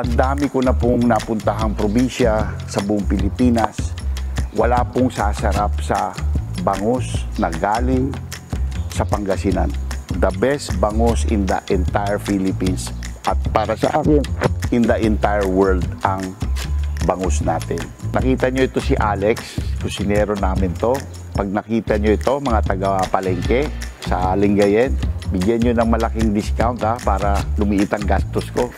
Ang dami ko na pong napuntahang probinsya sa buong Pilipinas. Wala pong sasarap sa bangus na galing sa Pangasinan. The best bangus in the entire Philippines. At para sa akin, in the entire world ang bangus natin. Nakita nyo ito si Alex, kusinero namin to. Pag nakita nyo ito, mga taga-palengke sa Lingayen, bigyan nyo ng malaking discount para lumiit ang gastos ko.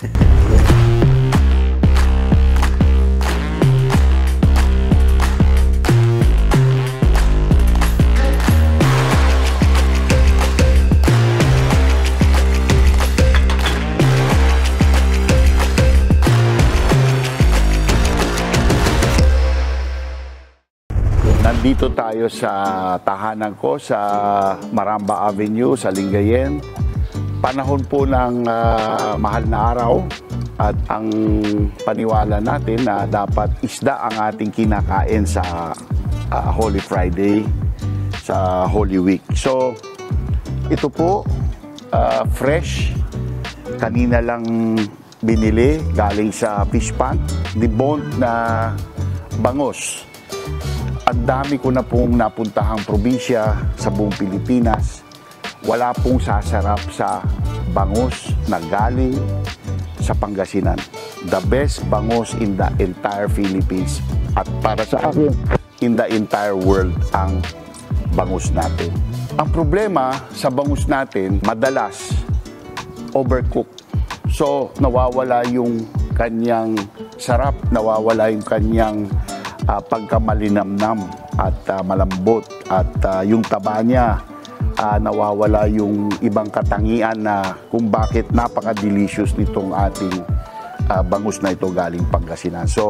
Nandito tayo sa tahanan ko sa Maramba Avenue sa Lingayen. Panahon po ng mahal na araw at ang paniwala natin na dapat isda ang ating kinakain sa Holy Friday, sa Holy Week. So ito po fresh, kanina lang binili galing sa fish pond, deboned na bangus. Ang dami ko na pong napuntahang probinsya sa buong Pilipinas. Wala pong sasarap sa bangus na galing sa Pangasinan. The best bangus in the entire Philippines. At para sa akin, in the entire world ang bangus natin. Ang problema sa bangus natin, madalas overcook. So, nawawala yung kanyang sarap, nawawala yung kanyang pagkamalinamnam at malambot at yung taba niya nawawala yung ibang katangian na kung bakit napaka-delicious nitong ating bangus na ito galing Pangasinan. So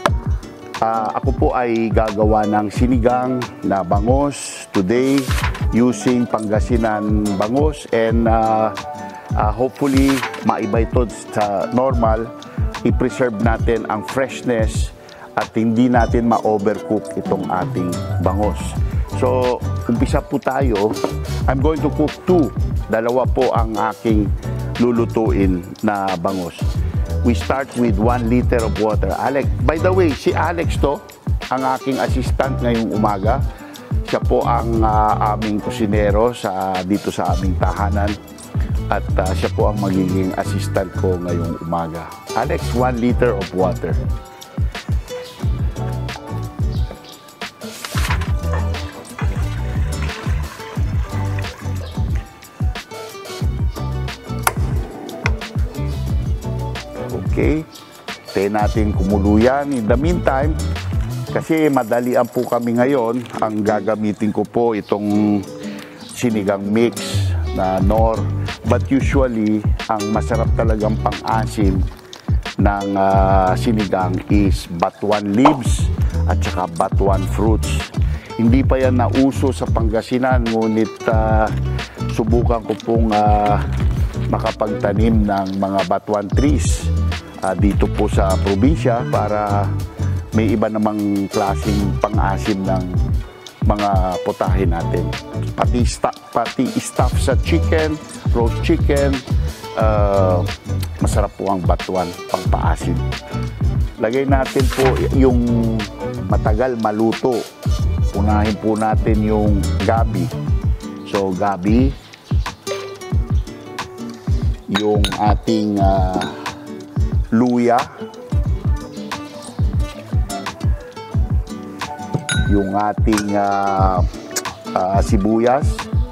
ako po ay gagawa ng sinigang na bangus today using Pangasinan bangus and hopefully maiba ito sa normal, i-preserve natin ang freshness at hindi natin ma-overcook itong ating bangus. So, umpisa po tayo. I'm going to cook two. Dalawa po ang aking lulutuin na bangus. We start with 1 liter of water. Alex, by the way, si Alex to, ang aking assistant ngayong umaga. Siya po ang aming kusinero dito sa aming tahanan. At siya po ang magiging assistant ko ngayong umaga. Alex, 1 liter of water. Okay, tayo natin kumulo yan. In the meantime, kasi madalian po kami ngayon, ang gagamitin ko po itong sinigang mix na Knorr. But usually, ang masarap talagang pang-asim ng sinigang is batuan leaves at saka batuan fruits. Hindi pa yan nauso sa Pangasinan, ngunit subukan ko pong makapagtanim ng mga batuan trees dito po sa probinsya para may iba namang klaseng pang-asim ng mga potahe natin. Pati stuff sa chicken, roast chicken, masarap po ang batuan pang paasim. Lagay natin po yung matagal maluto. Unahin po natin yung gabi. So gabi, yung ating luya, yung ating sibuyas,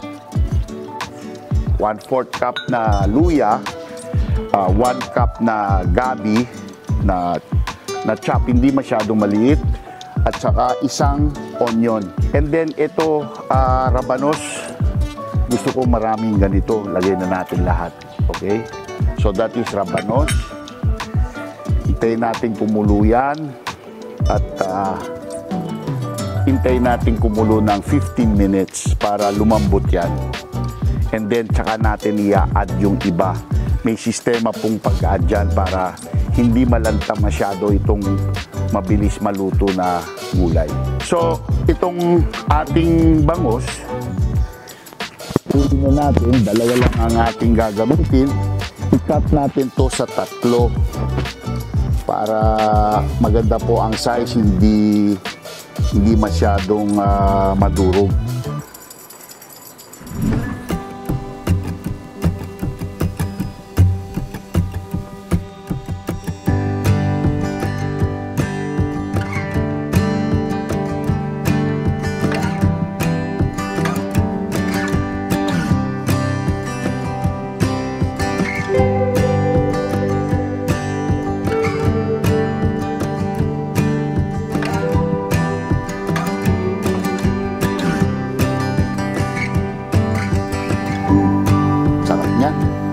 1/4 cup na luya, 1 cup na gabi na chop, hindi masyadong maliit, at saka isang onion. And then ito, rabanos, gusto ko maraming ganito, lagay na natin lahat. Okay? So that is rabanos. Hintayin natin kumulo yan at hintayin natin kumulo ng 15 minutes para lumambot yan. And then tsaka natin i-add yung iba. May sistema pong pag-add dyan para hindi malanta masyado itong mabilis maluto na gulay. So itong ating bangus, pwede natin, dalawa lang ang ating gagamitin. I-cut natin to sa 3. para maganda po ang size, hindi masyadong madurog. Sarap niya.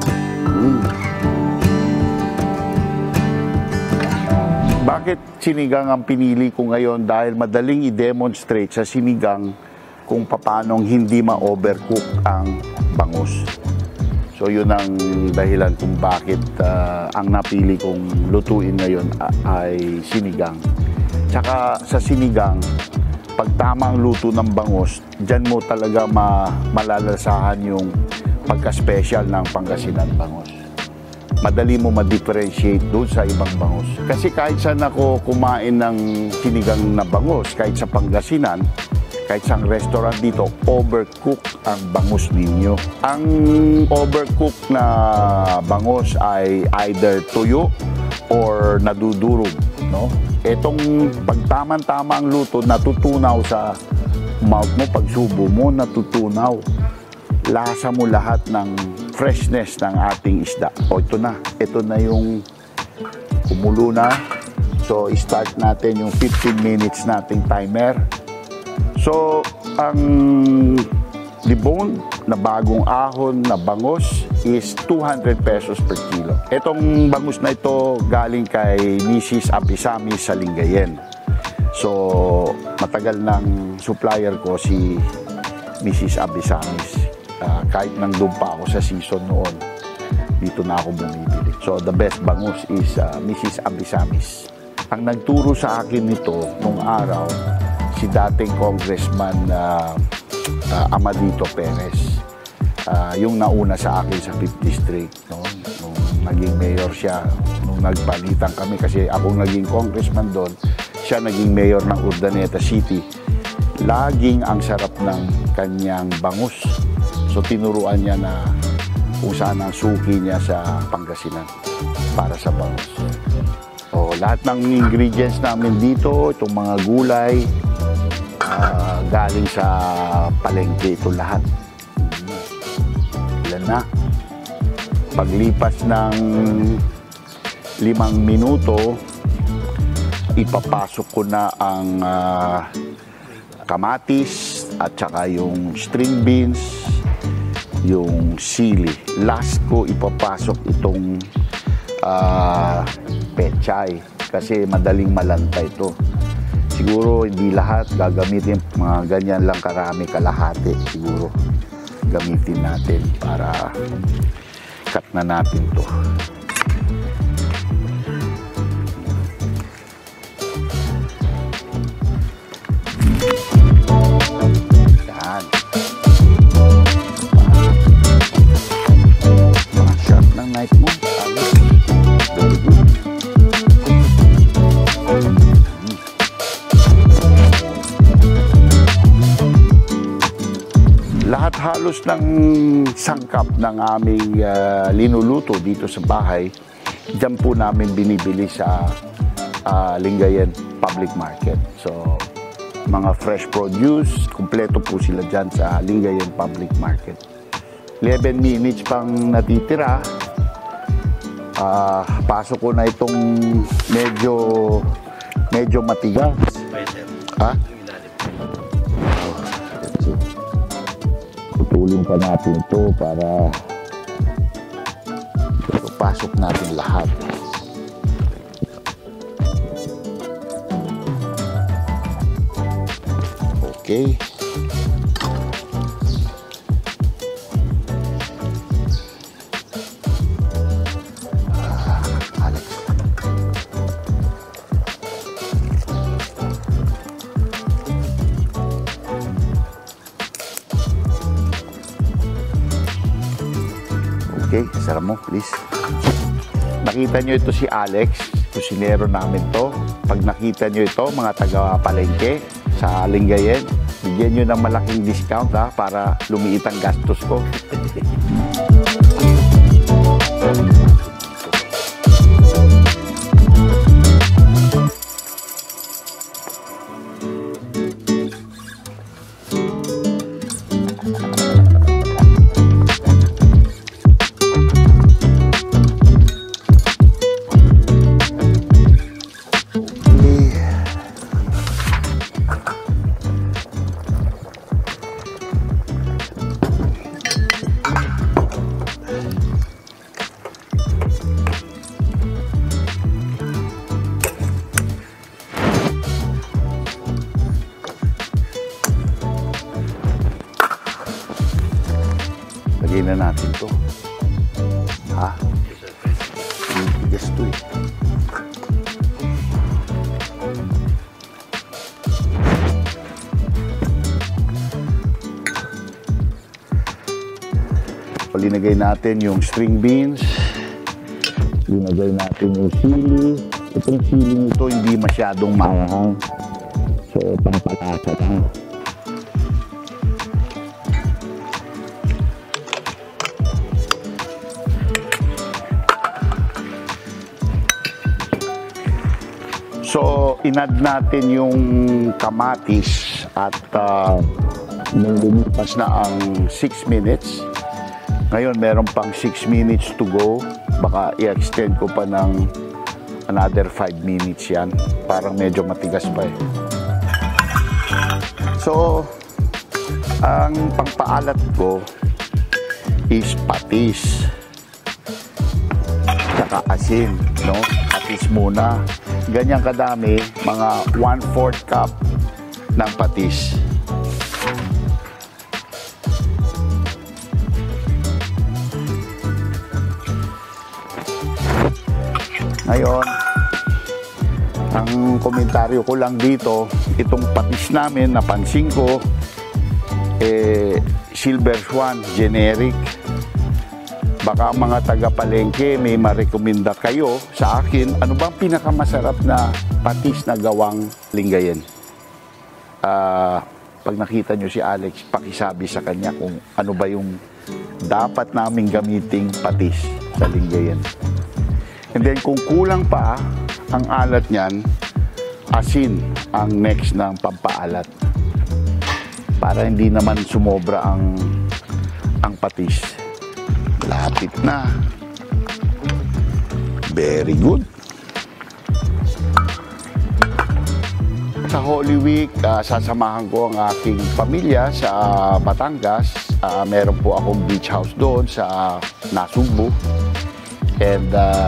Bakit sinigang ang pinili ko ngayon? Dahil madaling i-demonstrate sa sinigang kung paanong hindi ma-overcook ang bangus. So yun ang dahilan kung bakit ang napili kong lutuin ngayon ay sinigang. Tsaka sa sinigang, pag tamang luto ng bangus, dyan mo talaga malalasahan yung pagka-special ng Pangasinan bangus. Madali mo ma-differentiate doon sa ibang bangus. Kasi kahit saan ako kumain ng sinigang na bangus, kahit sa Pangasinan, kahit sa restaurant dito, overcook ang bangus ninyo. Ang overcook na bangus ay either tuyo or nadudurog, no? Etong pagtaman-tama ang luto, natutunaw sa mouth mo, pagsubo mo, natutunaw. Lasa mo lahat ng freshness ng ating isda. O ito na yung kumulo na. So start natin yung 15 minutes nating timer. So ang deboned na bagong ahon na bangus is 200 pesos per kilo. Itong bangus na ito galing kay Mrs. Abisamis sa Lingayen. So matagal ng supplier ko si Mrs. Abisamis. Kahit nandun pa ako sa season noon, dito na ako bumibili. So the best bangus is Mrs. Abisamis. Ang nagturo sa akin nito nung araw, si dating Congressman Amadito Perez. Yung nauna sa akin sa 5th District. No? Nung naging mayor siya, nung nagpalitan kami, kasi ako naging congressman doon, siya naging mayor ng Urdaneta City. Laging ang sarap ng kanyang bangus. So tinuruan niya na kung saan ang suki niya sa Pangasinan para sa bangus. O, lahat ng ingredients namin dito, itong mga gulay, galing sa palengke ito lahat. Ilan na? Paglipas ng 5 minuto, ipapasok ko na ang kamatis at saka yung string beans, yung sili. Last ko ipapasok itong pechay kasi madaling malanta ito. Siguro hindi lahat gagamitin, mga ganyan lang karami, kalahati siguro gamitin natin para cut na natin to. Yan. Sharp ng knife mo. Very good. Lahat halos ng sangkap ng aming linuluto dito sa bahay, dyan po namin binibili sa Lingayen Public Market. So, mga fresh produce, kumpleto po sila dyan sa Lingayen Public Market. 11 minutes pang natitira. Pasok ko na itong medyo matigas. Ha? Putulin pa natin ito para pasok natin lahat. Okay. Alex. Okay, sarap mo, please. Nakita nyo ito si Alex. kusinero namin to. Pag nakita nyo ito, mga taga-palengke sa Lingayen, bigyan nyo ng malaking discount para lumiit ang gastos ko. Lagyan na natin to. Ang tigas to eh. Linagay natin yung string beans. Linagay natin yung sili. Itong sili nito hindi masyadong maanghang. So, pangpalasa lang. So, inad natin yung kamatis at nung lumipas na ang 6 minutes. Ngayon, meron pang 6 minutes to go. Baka i-extend ko pa ng another 5 minutes yan. Parang medyo matigas pa eh. So, ang pangpaalat ko is patis. Saka asin, no? Patis muna. Ganyan kadami, mga 1/4 cup ng patis. Ngayon, ang komentaryo ko lang dito, itong patis namin, napansin ko, Silver Swan, generic. Baka mga taga-palengke may marekomenda kayo sa akin, ano bang pinakamasarap na patis na gawang Lingayen? Pag nakita nyo si Alex, pakisabi sa kanya kung ano ba yung dapat naming gamiting patis sa Lingayen. And then kung kulang pa ang alat niyan, asin ang next ng pampaalat. Para hindi naman sumobra ang patis. Lapit na. Very good. Sa Holy Week, sasamahan ko ang aking pamilya sa Batangas. Meron po akong beach house doon sa Nasugbu. And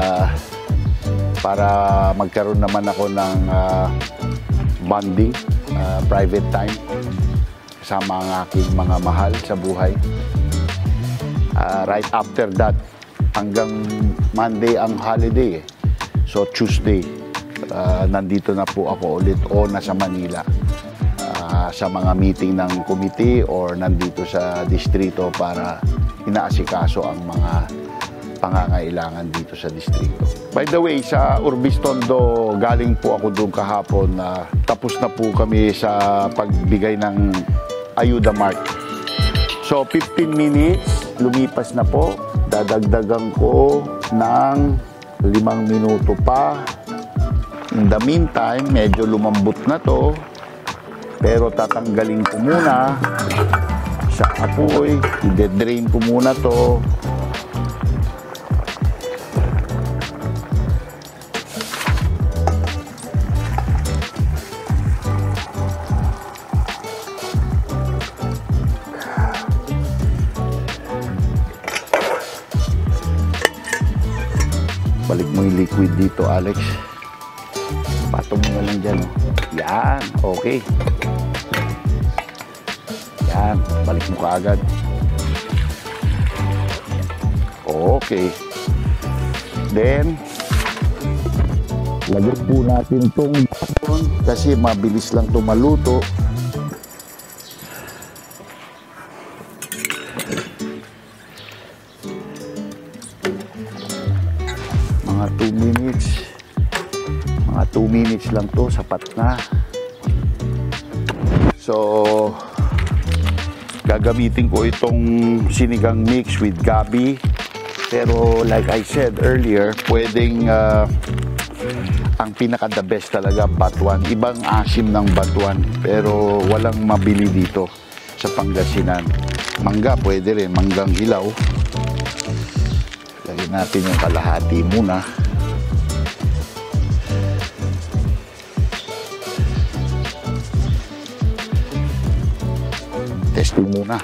para magkaroon naman ako ng bonding, private time kasama ang aking mga mahal sa buhay. Right after that, hanggang Monday ang holiday. So Tuesday, nandito na po ako ulit o nasa Manila sa mga meeting ng committee or nandito sa distrito para inaasikaso ang mga pangangailangan dito sa distrito. By the way, sa Urbistondo, galing po ako doon kahapon. Tapos na po kami sa pagbigay ng Ayuda Mart. So 15 minutes, lumipas na po. Dadagdagan ko ng 5 minuto pa. In the meantime, medyo lumambot na to. Pero tatanggalin ko muna sa apoy. I-drain ko muna to. Balik mo yung liquid dito, Alex. Patong mo lang dyan. Oh. Yan, okay. Yan, balik mo kaagad. Okay. Then, lagyan po natin itong bakon kasi mabilis lang ito maluto. Mga 2 minutes. Mga 2 minutes lang to, sapat na. So, gagamitin ko itong sinigang mix with gabi. Pero like I said earlier, pwedeng ang pinaka-the best talaga, batuan. Ibang asim ng batuan, pero walang mabili dito sa Pangasinan. Mangga, pwede rin. Manggang hilaw. Lagyan natin yung kalahati muna. Testing muna.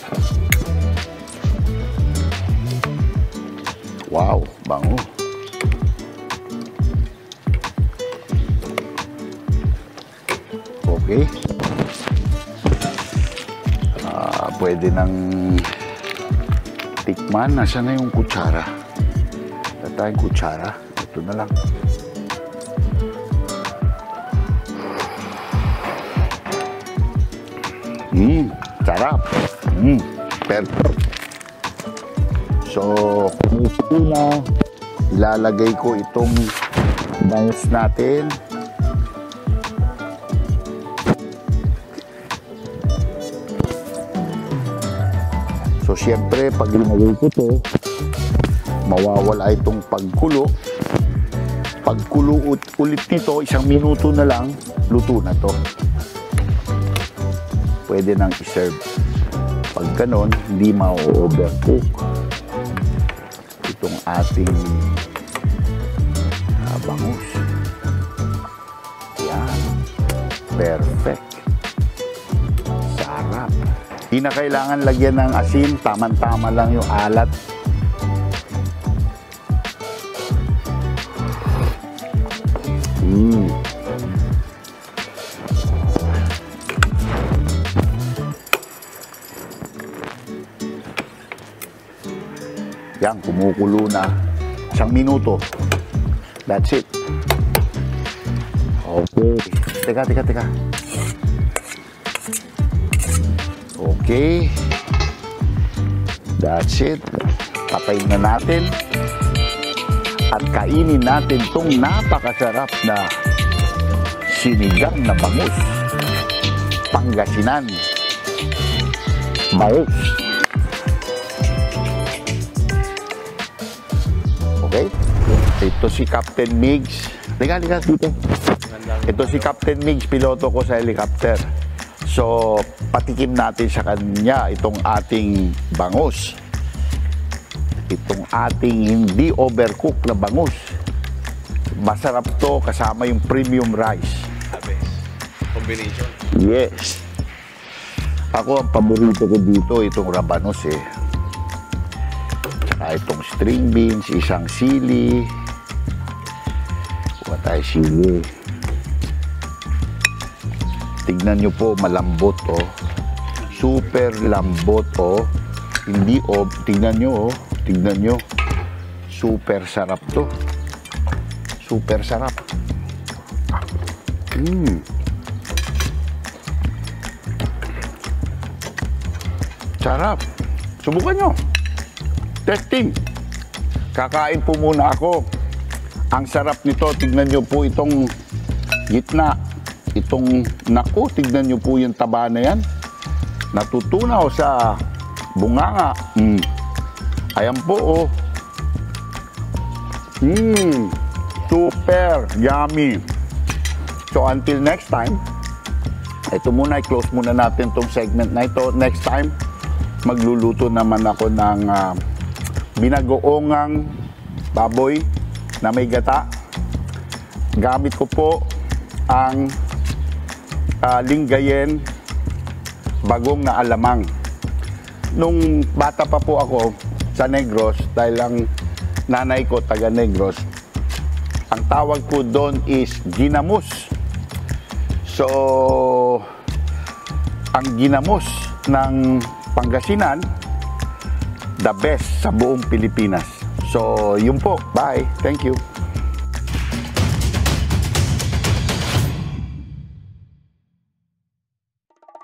Wow, bango. Okay. Pwede nang tikman. Nasaan na yung kutsara? Wala tayong kutsara. Ito na lang. Sarap. Perfect. So, una, ilalagay ko itong bangus natin. So, siyempre, pag linagay ko ito, mawawala itong pagkulo. Pagkulo ulit nito, 1 minuto na lang, luto na to. Pwede nang iserve. Pag ganon, hindi ma-overcook itong ating bangus. Yan. Perfect. Sarap. Hindi na kailangan lagyan ng asin. Tama-tama lang yung alat. Yan, kumukulo na. 1 minuto. That's it. Okay. Teka. Okay. That's it. Patayin na natin. At kainin natin itong napakasarap na sinigang na bangus. Pangasinan. Bangus. Okay? Ito si Captain Migs. Liga dito. Ito si Captain Migs, piloto ko sa helicopter. So, patikim natin sa kanya itong ating bangus. Itong ating hindi overcook na bangus. Masarap to kasama yung premium rice. Combination. Yes. Ako, ang paborito ko dito, itong rabanos eh. Tsaka itong string beans, isang sili. Kuha tayo sili. Tignan nyo po, malambot oh. Super lambot oh. Hindi oh, tignan nyo oh. Tignan nyo. Super sarap to. Super sarap. Sarap. Subukan nyo. Testing. Kakain po muna ako. Ang sarap nito. Tignan nyo po itong gitna. Itong, naku, tignan nyo po yung taba na yan. Natutunaw sa bunganga. Ayan po, oh. Super yummy. So, until next time, ito muna, i-close muna natin itong segment na ito. Next time, magluluto naman ako ng binagoongang baboy na may gata. Gamit ko po ang Lingayen bagong na alamang. Nung bata pa po ako sa Negros, dahil ang nanay ko taga Negros, ang tawag po doon is ginamos. So, ang ginamos ng Pangasinan, the best sa buong Pilipinas. So, yun po. Bye. Thank you.